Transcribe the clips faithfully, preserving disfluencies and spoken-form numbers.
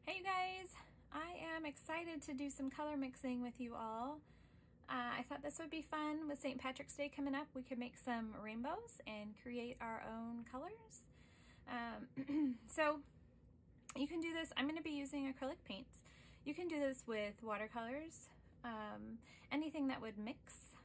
Hey you guys, I am excited to do some color mixing with you all. Uh, I thought this would be fun. With Saint Patrick's Day coming up, we could make some rainbows and create our own colors. Um, so you can do this. I'm going to be using acrylic paints. You can do this with watercolors, um, anything that would mix.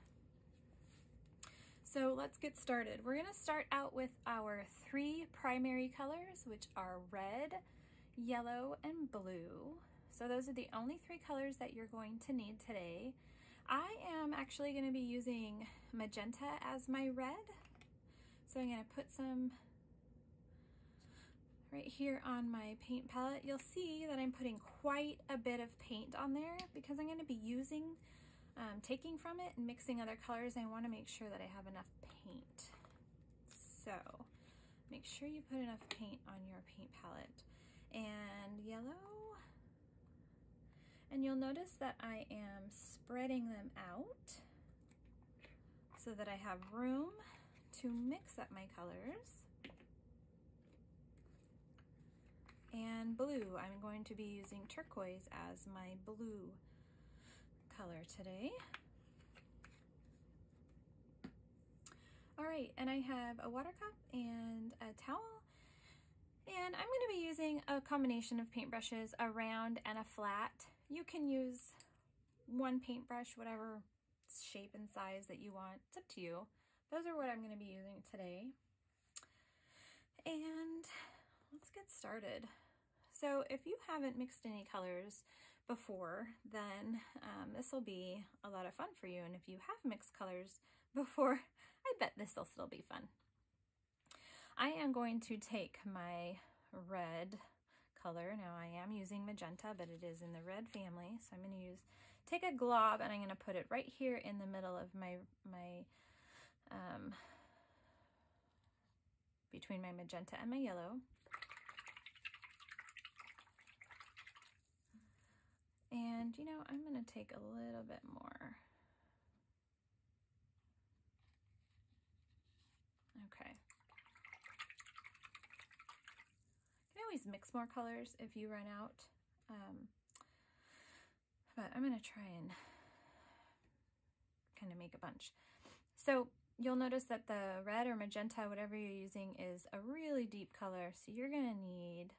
So let's get started. We're going to start out with our three primary colors, which are red, yellow, and blue. So those are the only three colors that you're going to need today. I am actually going to be using magenta as my red. So I'm going to put some right here on my paint palette. You'll see that I'm putting quite a bit of paint on there because I'm going to be using, um, taking from it and mixing other colors. I want to make sure that I have enough paint. So make sure you put enough paint on your paint palette. And yellow, and you'll notice that I am spreading them out so that I have room to mix up my colors. And blue, I'm going to be using turquoise as my blue color today. All right, and I have a water cup and a towel. And I'm going to be using a combination of paintbrushes, a round and a flat. You can use one paintbrush, whatever shape and size that you want. It's up to you. Those are what I'm going to be using today. And let's get started. So if you haven't mixed any colors before, then um, this will be a lot of fun for you. And if you have mixed colors before, I bet this will still be fun. I am going to take my red color. Now I am using magenta, but it is in the red family. So I'm going to use, take a glob and I'm going to put it right here in the middle of my, my, um, between my magenta and my yellow. And you know, I'm going to take a little bit more. Okay. You can always mix more colors if you run out. Um, but I'm going to try and kind of make a bunch. So you'll notice that the red or magenta, whatever you're using, is a really deep color. So you're going to need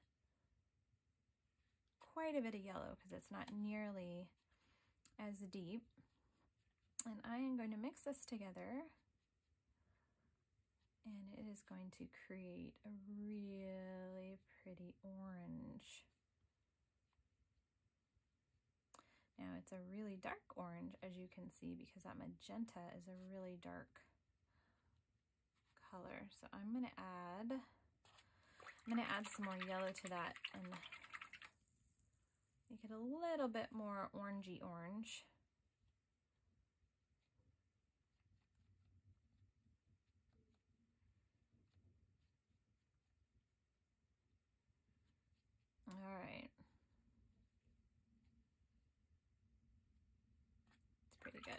quite a bit of yellow because it's not nearly as deep. And I am going to mix this together. And it is going to create a really pretty orange. Now it's a really dark orange, as you can see, because that magenta is a really dark color. So I'm going to add, I'm going to add some more yellow to that and make it a little bit more orangey orange. All right. It's pretty good.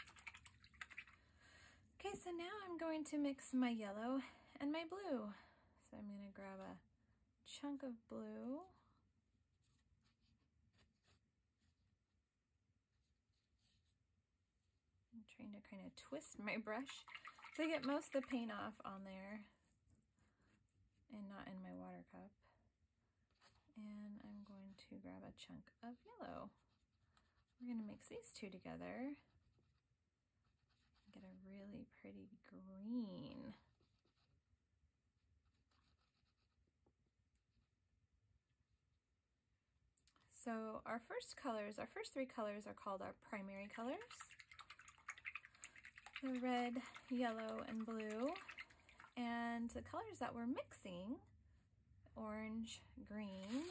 Okay, so now I'm going to mix my yellow and my blue. So I'm going to grab a chunk of blue. I'm trying to kind of twist my brush to get most of the paint off on there and not in my water cup. And I'm going to grab a chunk of yellow. We're going to mix these two together and get a really pretty green. So our first colors, our first three colors are called our primary colors. The red, yellow, and blue. And the colors that we're mixing, orange, green,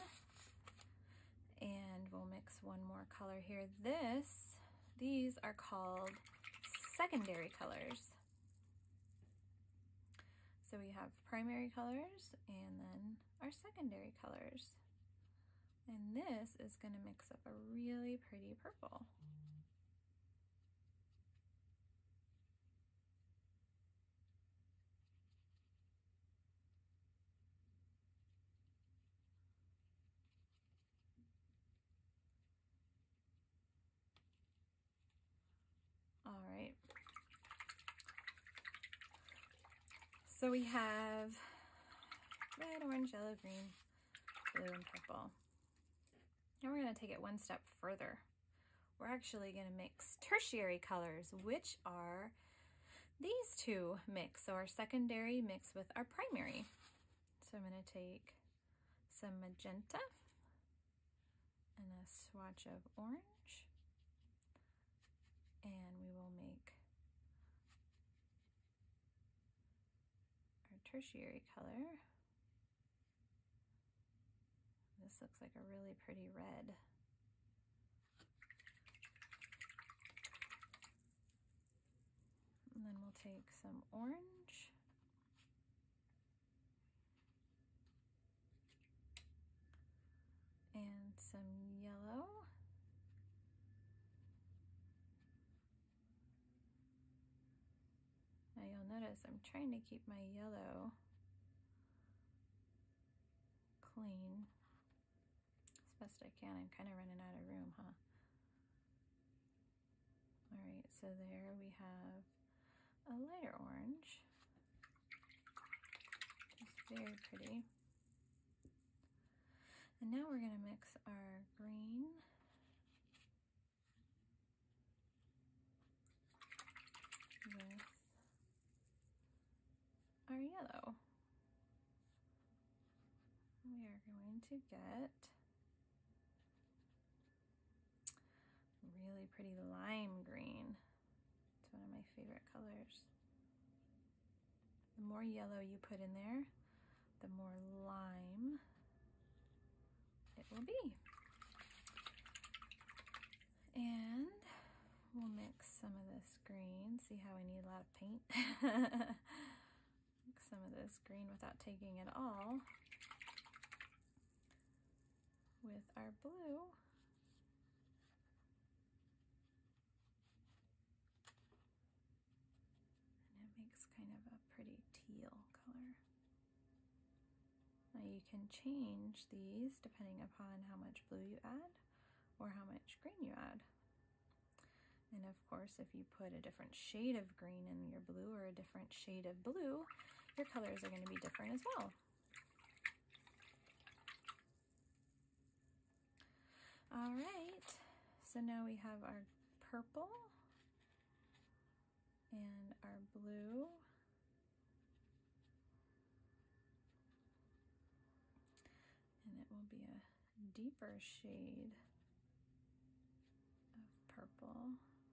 and we'll mix one more color here. This, these are called secondary colors. So we have primary colors and then our secondary colors. And this is going to mix up a really pretty purple. So we have red, orange, yellow, green, blue, and purple. Now we're going to take it one step further. We're actually going to mix tertiary colors, which are these two mix. So our secondary mix with our primary. So I'm going to take some magenta and a swatch of orange, and we will make our tertiary color. This looks like a really pretty red. And then we'll take some orange and some yellow. Now you'll notice I'm trying to keep my yellow clean as best I can. I'm kind of running out of room, huh? All right, so there we have a lighter orange. It's very pretty. And now we're going to mix our green with our yellow. We are going to get really pretty lime green. It's one of my favorite colors. The more yellow you put in there, the more lime it will be. And we'll mix some of this green. See how I need a lot of paint? Mix some of this green without taking it all with our blue. And it makes kind of a pretty teal color. Now you can change these depending upon how much blue you add or how much green you add. And of course, if you put a different shade of green in your blue or a different shade of blue, your colors are going to be different as well. All right, so now we have our purple and our blue. And it will be a deeper shade of purple.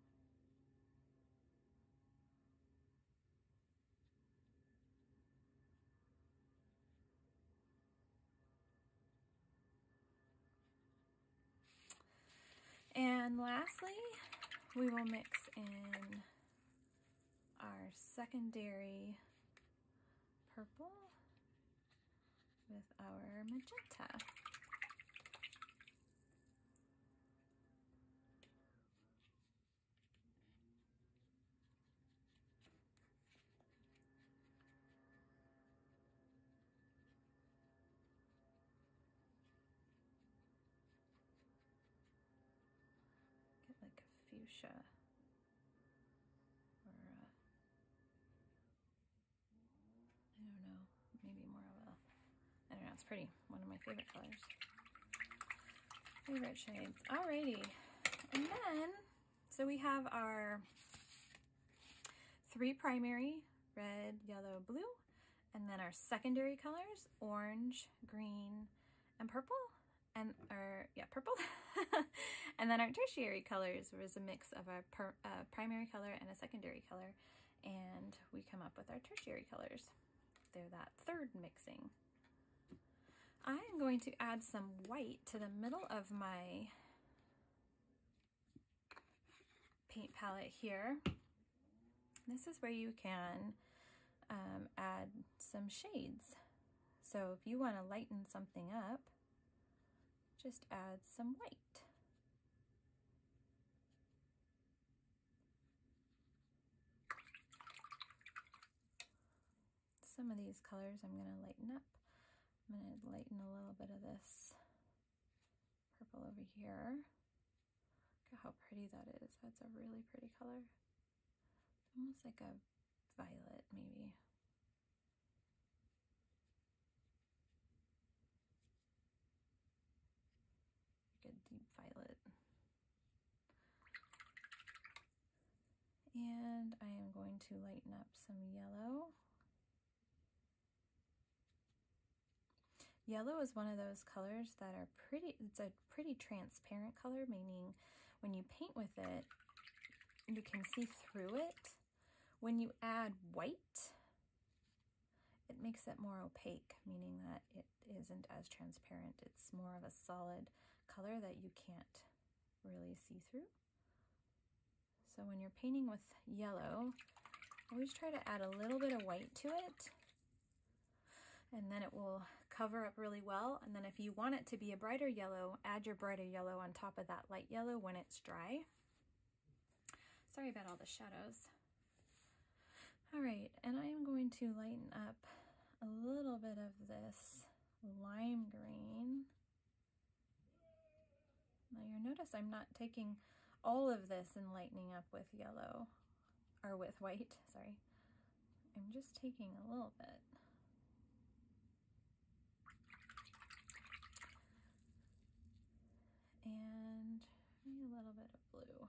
And lastly, we will mix in our secondary purple with our magenta. Get like a fuchsia or a, I don't know, maybe more of a, I don't know, it's pretty. One of my favorite colors. Favorite shades. Alrighty. And then, so we have our three primary, red, yellow, blue, and then our secondary colors, orange, green, and purple. And our, yeah, purple. And then our tertiary colors was a mix of a per, uh, primary color and a secondary color. And we come up with our tertiary colors. They're that third mixing. I'm going to add some white to the middle of my paint palette here. This is where you can um, add some shades. So if you want to lighten something up, just add some white. Some of these colors I'm going to lighten up. I'm going to lighten a little bit of this purple over here. Look at how pretty that is. That's a really pretty color. Almost like a violet, maybe. And I am going to lighten up some yellow. Yellow is one of those colors that are pretty, it's a pretty transparent color, meaning when you paint with it, you can see through it. When you add white, it makes it more opaque, meaning that it isn't as transparent. It's more of a solid color that you can't really see through. So when you're painting with yellow, always try to add a little bit of white to it, and then it will cover up really well. And then if you want it to be a brighter yellow, add your brighter yellow on top of that light yellow when it's dry. Sorry about all the shadows. All right, and I am going to lighten up a little bit of this lime green. Now you'll notice I'm not taking all of this and lightening up with yellow, or with white, sorry. I'm just taking a little bit. And maybe a little bit of blue.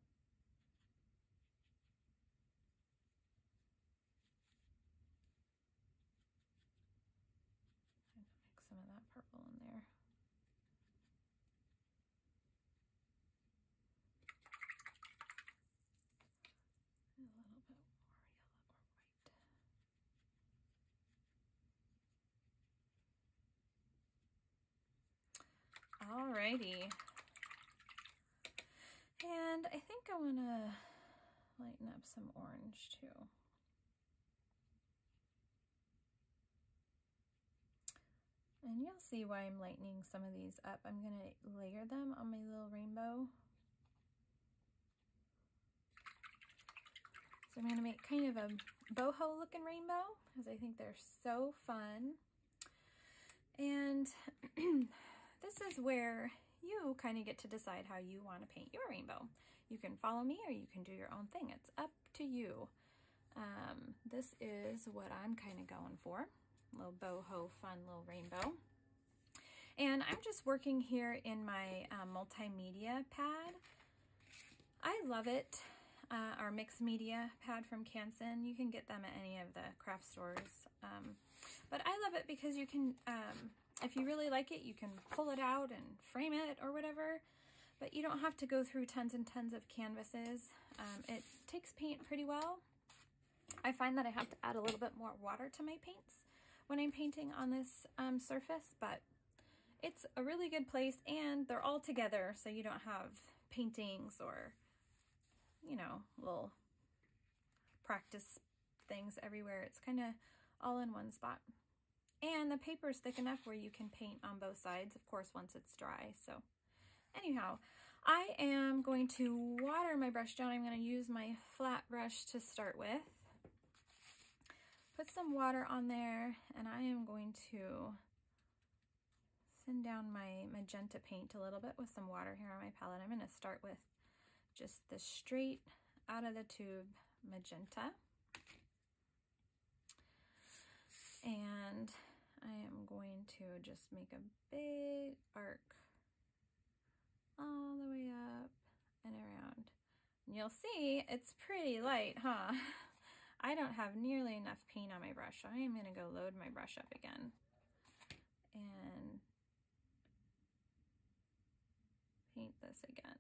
I'm gonna mix some of that purple in there. A little bit more yellow or white. Alrighty. And I think I want to lighten up some orange too. And you'll see why I'm lightening some of these up. I'm going to layer them on my little rainbow. So I'm going to make kind of a boho looking rainbow because I think they're so fun. And this is where you kind of get to decide how you want to paint your rainbow. You can follow me or you can do your own thing. It's up to you. Um, this is what I'm kind of going for. A little boho fun little rainbow. And I'm just working here in my uh, multimedia pad. I love it. Uh, our mixed media pad from Canson. You can get them at any of the craft stores. Um, but I love it because you can, um, if you really like it, you can pull it out and frame it or whatever. But you don't have to go through tons and tons of canvases. Um, it takes paint pretty well. I find that I have to add a little bit more water to my paints when I'm painting on this um, surface, but it's a really good place, and they're all together, so you don't have paintings or, you know, little practice things everywhere. It's kind of all in one spot. And the paper is thick enough where you can paint on both sides, of course, once it's dry. So anyhow, I am going to water my brush down. I'm going to use my flat brush to start with. Put some water on there, and I am going to thin down my magenta paint a little bit with some water here on my palette. I'm going to start with just the straight out of the tube magenta. And I am going to just make a big arc all the way up and around. And you'll see it's pretty light, huh? I don't have nearly enough paint on my brush, so I am going to go load my brush up again and paint this again.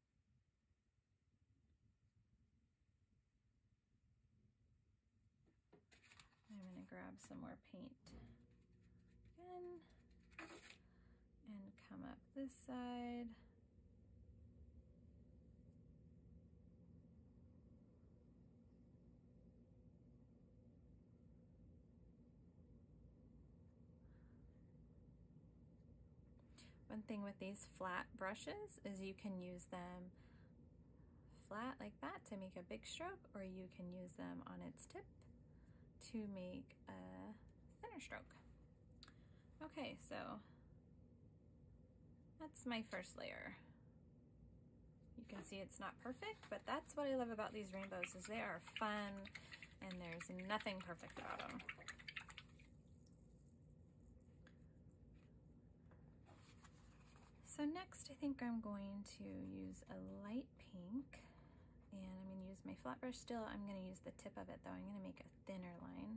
I'm going to grab some more paint again and come up this side. One thing with these flat brushes is you can use them flat like that to make a big stroke, or you can use them on its tip to make a thinner stroke. Okay, so that's my first layer. You can see it's not perfect, but that's what I love about these rainbows, is they are fun and there's nothing perfect about them. So next, I think I'm going to use a light pink And I'm going to use my flat brush still. I'm going to use the tip of it though. I'm going to make a thinner line.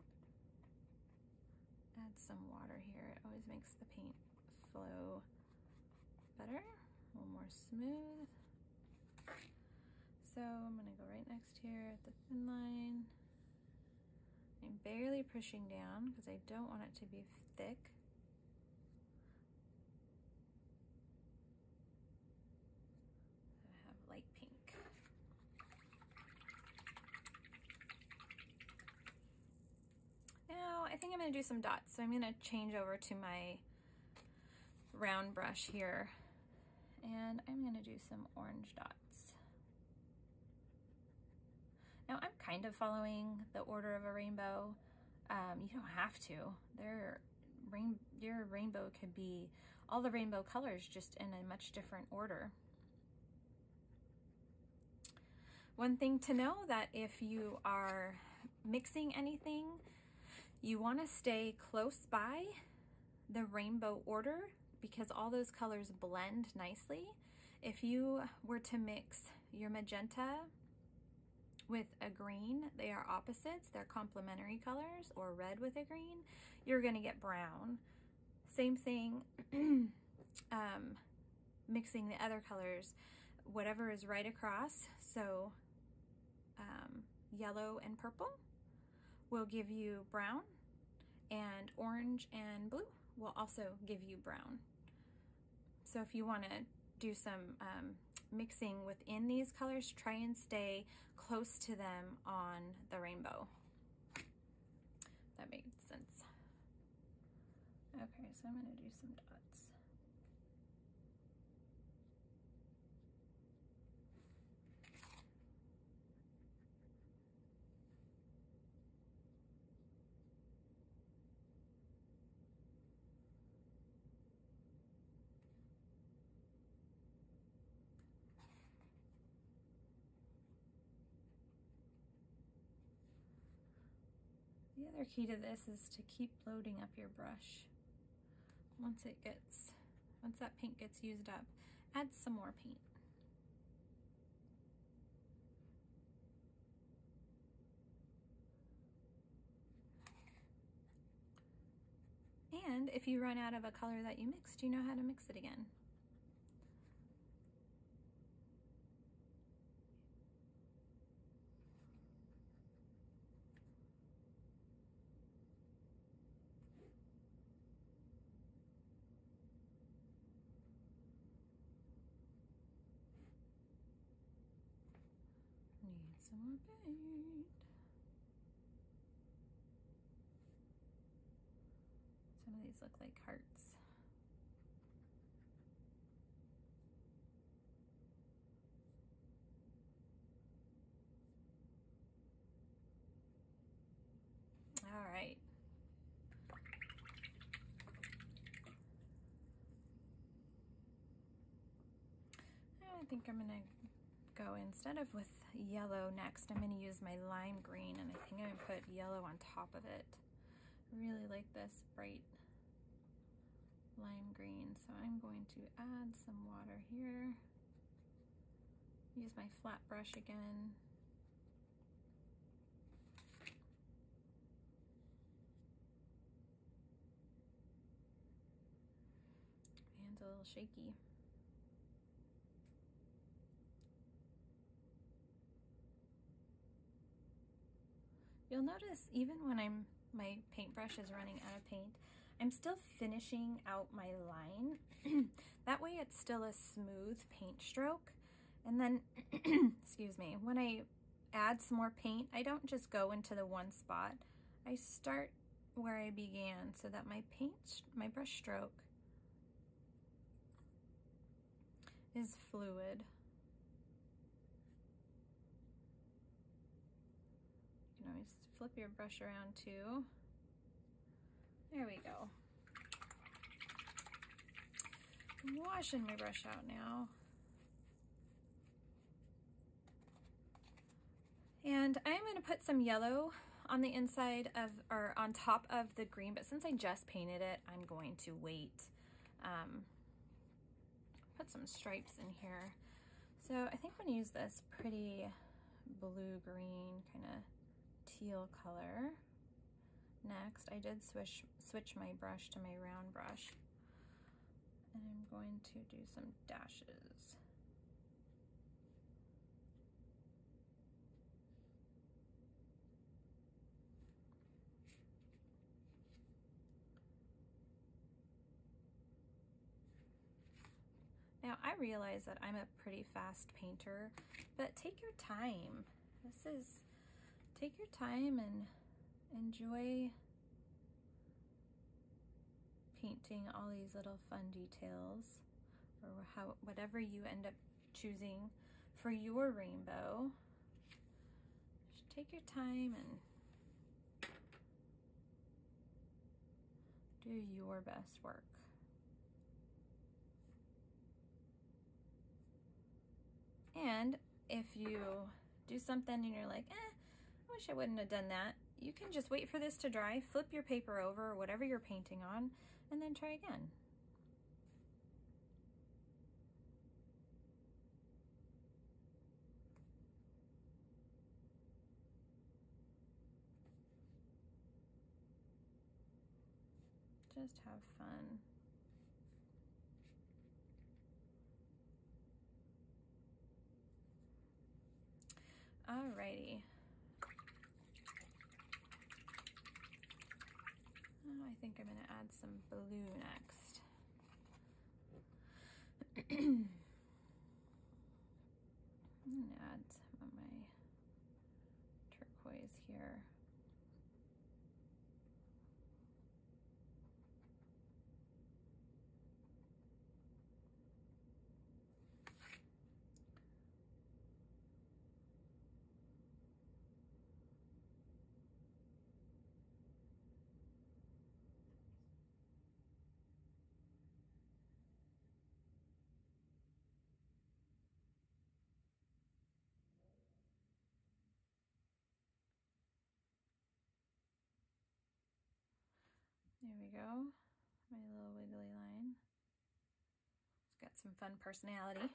Add some water here. It always makes the paint flow better, a little more smooth. So I'm going to go right next here at the thin line. I'm barely pushing down because I don't want it to be thick. I have light pink. Now I think I'm going to do some dots, so I'm going to change over to my round brush here, and I'm going to do some orange dots. Now I'm kind of following the order of a rainbow. Um, you don't have to. There, rain, your rainbow could be all the rainbow colors, just in a much different order. One thing to know, that if you are mixing anything, you want to stay close by the rainbow order because all those colors blend nicely. If you were to mix your magenta with a green, they are opposites, they're complementary colors, or red with a green, you're gonna get brown. Same thing, um, mixing the other colors, whatever is right across, so um, yellow and purple will give you brown, and orange and blue will also give you brown. So if you wanna do some um, mixing within these colors, try and stay close to them on the rainbow. That makes sense. Okay, so I'm gonna do some dots. The other key to this is to keep loading up your brush. Once it gets, once that paint gets used up, add some more paint. And if you run out of a color that you mixed, you know how to mix it again. Need some more paint. Some of these look like hearts. All right. I think I'm gonna go, instead of with yellow next, I'm gonna use my lime green, and I think I'm gonna put yellow on top of it. I really like this bright lime green, so I'm going to add some water here. Use my flat brush again. Hand's a little shaky. You'll notice even when I'm my paintbrush is running out of paint, I'm still finishing out my line. That way it's still a smooth paint stroke. And then, excuse me, when I add some more paint, I don't just go into the one spot. I start where I began so that my paint, my brush stroke is fluid. You can always flip your brush around too. There we go. I'm washing my brush out now. And I'm going to put some yellow on the inside of, or on top of the green, but since I just painted it, I'm going to wait. Um, put some stripes in here. So I think I'm gonna use this pretty blue-green kind of teal color. Next, I did switch, switch my brush to my round brush. And I'm going to do some dashes. Now I realize that I'm a pretty fast painter, but take your time. This is, take your time and enjoy painting all these little fun details, or how, whatever you end up choosing for your rainbow. Just take your time and do your best work. And if you do something and you're like, eh, I wish I wouldn't have done that, you can just wait for this to dry, flip your paper over, or whatever you're painting on, and then try again. Just have fun. Alrighty. Oh, I think I'm gonna add some blue next. I'm gonna add some of my turquoise here. There we go, my little wiggly line. It's got some fun personality.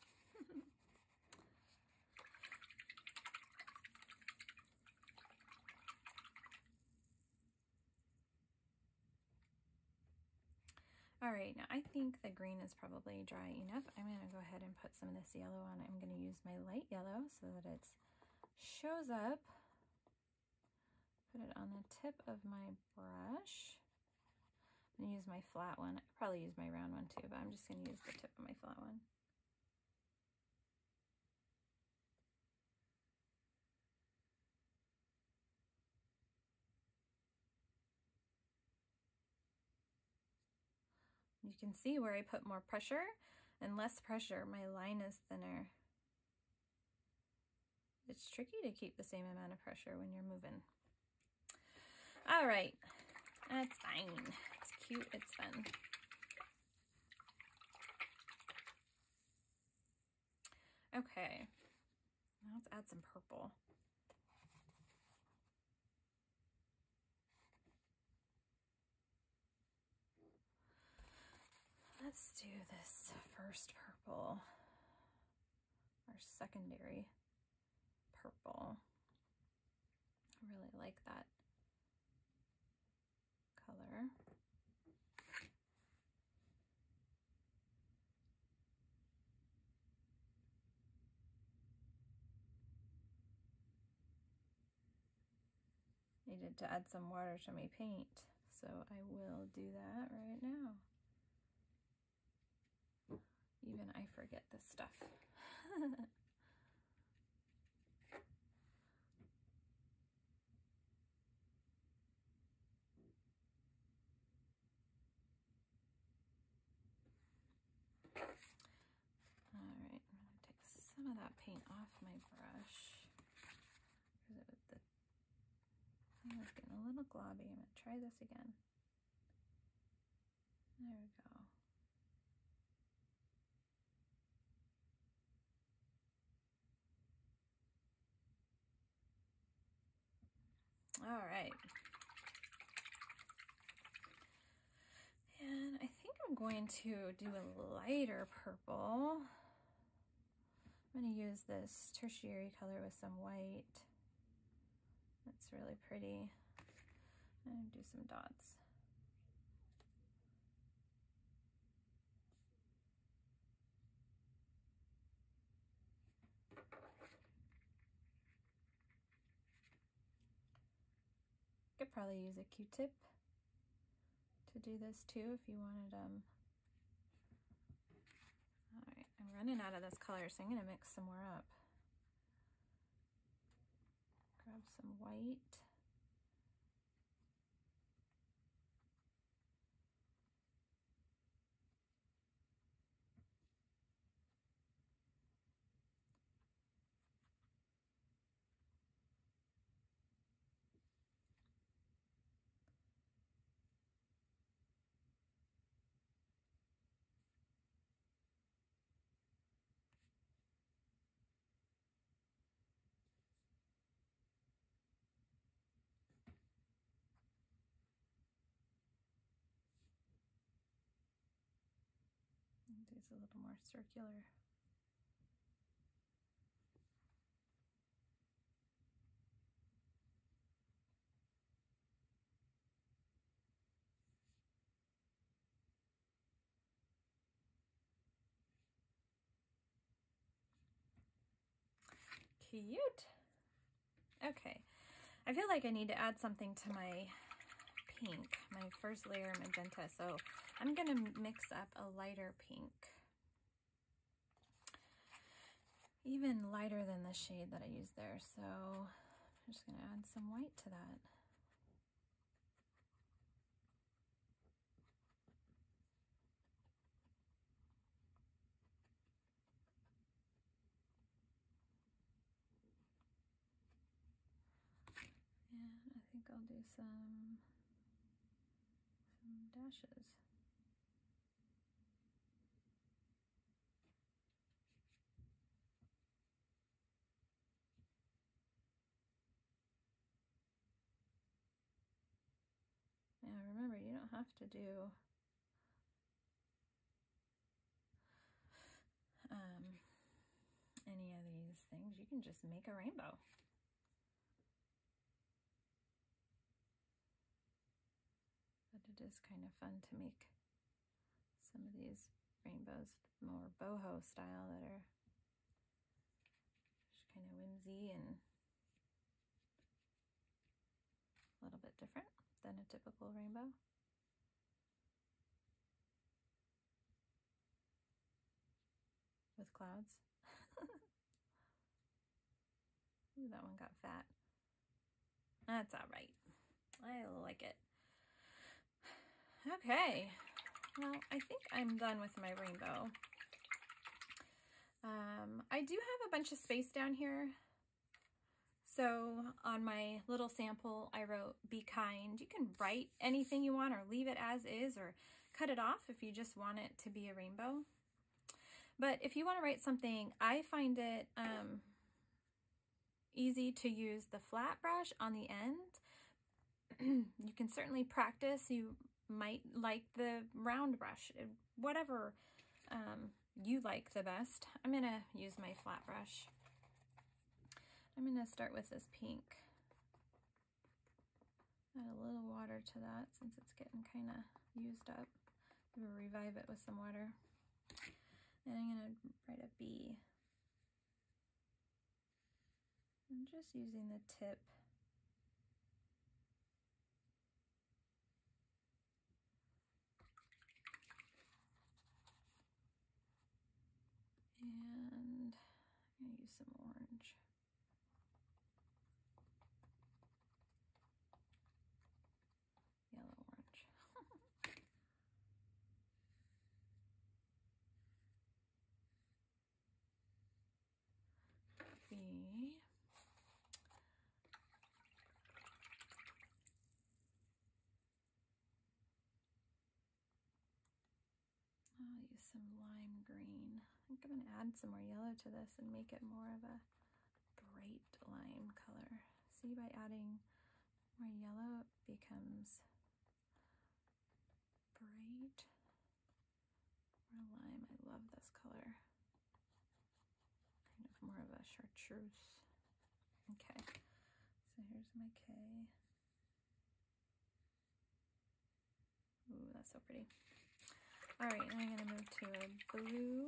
All right, now I think the green is probably dry enough. I'm gonna go ahead and put some of this yellow on. I'm gonna use my light yellow so that it shows up. Put it on the tip of my brush. I'm gonna use my flat one. I could probably use my round one too, but I'm just gonna use the tip of my flat one. You can see where I put more pressure and less pressure, my line is thinner. It's tricky to keep the same amount of pressure when you're moving. All right, that's fine. It's cute, it's fun. Okay, now let's add some purple. Let's do this first purple, our secondary purple. I really like that color. Needed to add some water to my paint, so I will do that right now. Even I forget this stuff. All right, I'm gonna take some of that paint off my brush because it was the I was getting a little globby. I'm gonna try this again. There we go. All right. And I think I'm going to do a lighter purple. I'm going to use this tertiary color with some white. That's really pretty. And do some dots. Could probably use a Q-tip to do this too if you wanted. Um, all right, I'm running out of this color, so I'm going to mix some more up. Grab some white. Do this a little more circular. Cute. Okay, I feel like I need to add something to my pink, my first layer magenta, so I'm gonna mix up a lighter pink. Even lighter than the shade that I used there, so I'm just gonna add some white to that. And I think I'll do some, some dashes. Now remember, you don't have to do um, any of these things. You can just make a rainbow. But it is kind of fun to make some of these rainbows more boho style that are just kind of whimsy and a little bit different than a typical rainbow. With clouds. Ooh, that one got fat. That's all right. I like it. Okay, well, I think I'm done with my rainbow. Um, I do have a bunch of space down here. So on my little sample, I wrote, "Be kind." You can write anything you want or leave it as is or cut it off if you just want it to be a rainbow. But if you want to write something, I find it um, easy to use the flat brush on the end. You can certainly practice. You might like the round brush, whatever um, you like the best. I'm going to use my flat brush. I'm going to start with this pink. Add a little water to that since it's getting kind of used up. I'm going to revive it with some water. And I'm going to write a B. I'm just using the tip. And I'm going to use some orange. Yellow orange. B. I'll use some lime green. I think I'm going to add some more yellow to this and make it more of a bright lime color. See, by adding more yellow, it becomes bright. More lime. I love this color. Kind a chartreuse. Okay, so here's my K. Ooh, that's so pretty. All right, and I'm gonna move to a blue.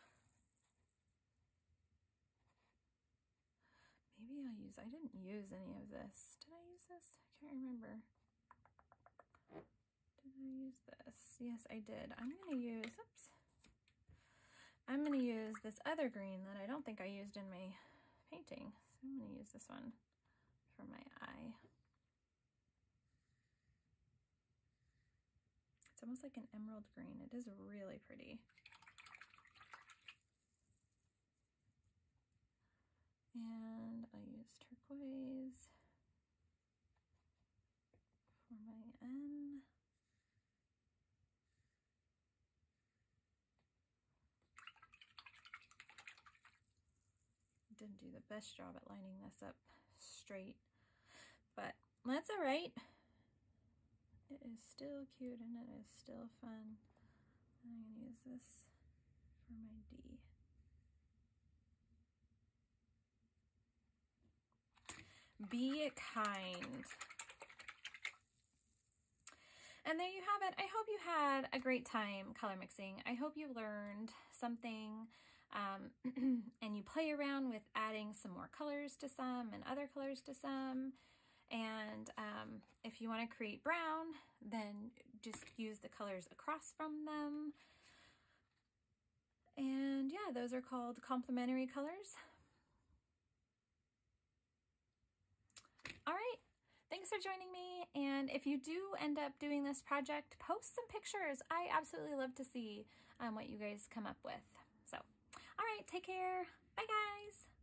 Maybe I'll use, I didn't use any of this. Did I use this? I can't remember. Did I use this? Yes, I did. I'm gonna use, oops. I'm gonna use this other green that I don't think I used in my painting. So I'm gonna use this one for my eye. It's almost like an emerald green. It is really pretty. And I'll use turquoise for my N. Didn't do the best job at lining this up straight, but that's all right. It is still cute and it is still fun. I'm gonna use this for my D. Be kind. And there you have it. I hope you had a great time color mixing. I hope you learned something um, and you play around with adding some more colors to some and other colors to some. And um, if you want to create brown, then just use the colors across from them. And yeah, those are called complementary colors. All right, thanks for joining me. And if you do end up doing this project, post some pictures. I absolutely love to see um, what you guys come up with. So, all right, take care. Bye, guys.